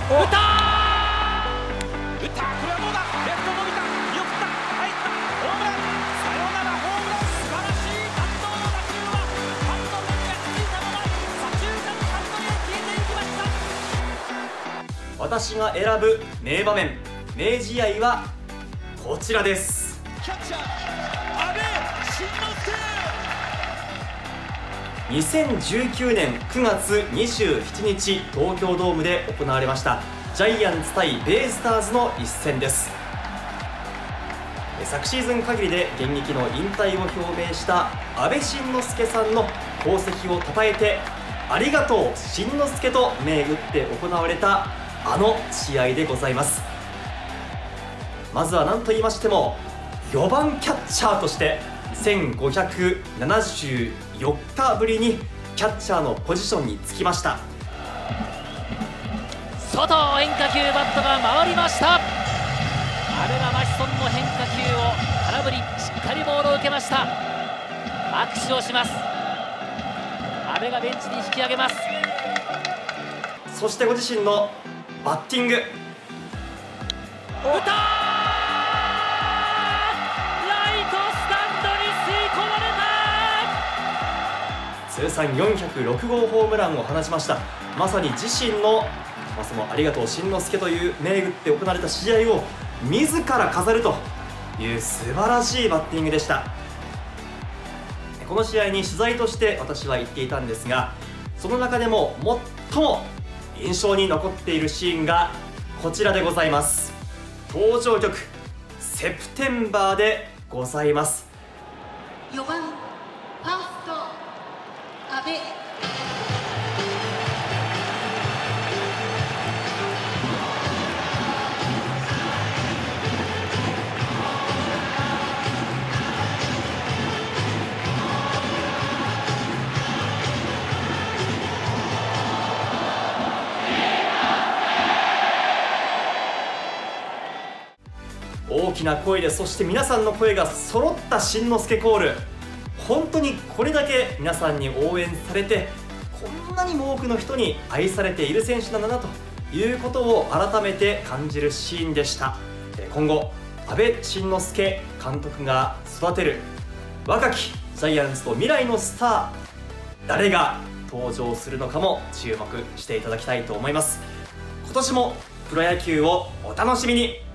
打った、これはどうだ、レフト伸びた、見送った、入った、ホームラン、サヨナラホームラン、素晴らしい弾道の打球はファンの目に焼き付いたまま左中間スタンドに消えていきました。 私が選ぶ名場面、名試合はこちらです。 キャッチャー阿部慎之 2019年9月27日東京ドームで行われましたジャイアンツ対ベイスターズの一戦です。昨シーズン限りで現役の引退を表明した阿部慎之助さんの功績を称えて、ありがとう慎之助と銘打って行われたあの試合でございます。まずは何と言いましても4番キャッチャーとして1574日ぶりにキャッチャーのポジションにつきました。 外変化球、バットが回りました。阿部がマシソンの変化球を空振り、しっかりボールを受けました。握手をします。阿部がベンチに引き上げます。 そしてご自身のバッティング、打った、 通算406号ホームランを放ちました。まさに自身の、そのありがとう慎之助という銘打って行われた試合を自ら飾るという素晴らしいバッティングでした。この試合に取材として私は行っていたんですが、その中でも最も印象に残っているシーンがこちらでございます。登場曲セプテンバーでございます。 4番ファースト阿部、 大きな声で、そして皆さんの声が揃った慎之助コール、本当にこれだけ皆さんに応援されて、こんなにも多くの人に愛されている選手なんだなということを改めて感じるシーンでした。今後阿部慎之助監督が育てる若きジャイアンツと未来のスター、誰が登場するのかも注目していただきたいと思います。今年もプロ野球をお楽しみに。